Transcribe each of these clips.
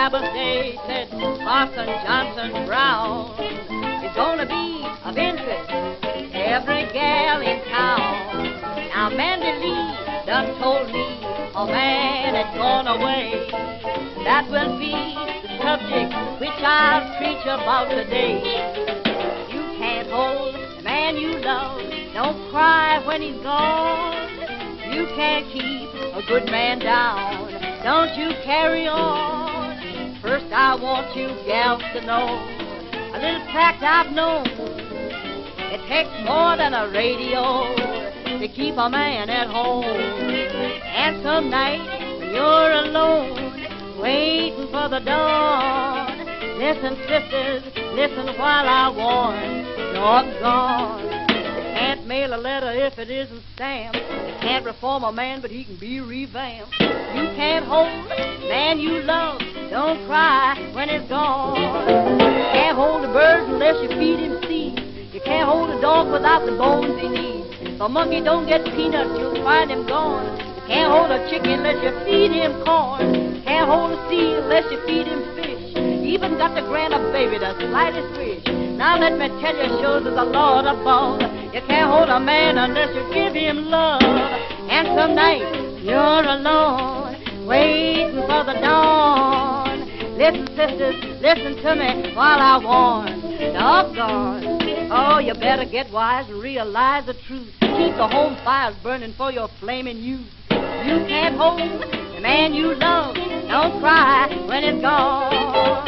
Bible Day said Parson Johnson Brown is gonna be of interest to every gal in town. Now Mandy Lee done told me a man had gone away. That will be the subject which I'll preach about today. You can't hold the man you love, don't cry when he's gone. You can't keep a good man down, don't you carry on. First I want you gals to know a little fact I've known. It takes more than a radio to keep a man at home. And some night when you're alone, waiting for the dawn, listen sisters, listen while I warn, doggone. Can't mail a letter if it isn't stamped. You can't reform a man, but he can be revamped. You can't hold the man you love, don't cry when it's gone. You can't hold a bird unless you feed him seed. You can't hold a dog without the bones he needs. If a monkey don't get peanuts, you'll find him gone. You can't hold a chicken unless you feed him corn. You can't hold a seal unless you feed him fish. You even got to grant a baby the slightest wish. Now let me tell you, shows of the Lord above, you can't hold a man unless you give him love. And some night you're alone, waiting for the dawn. Listen, sisters, listen to me while I warn, doggone. Oh, you better get wise and realize the truth. Keep the home fires burning for your flaming youth. You can't hold the man you love, don't cry when it's gone.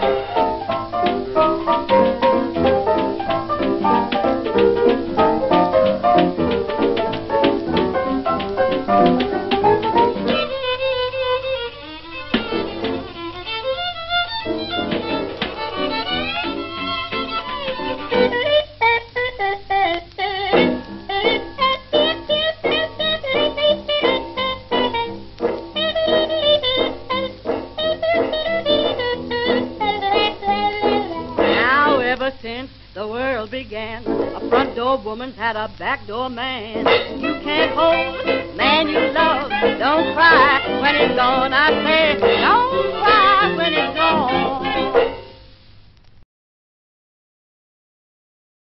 Since the world began, a front door woman's had a back door man. You can't hold the man you love, don't cry when he's gone. I say, don't cry.